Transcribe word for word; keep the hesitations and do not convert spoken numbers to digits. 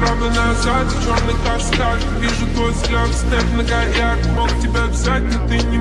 правда назад, черный каскад. Вижу твой взгляд, снэп на гаяк. Мог тебя взять, но ты не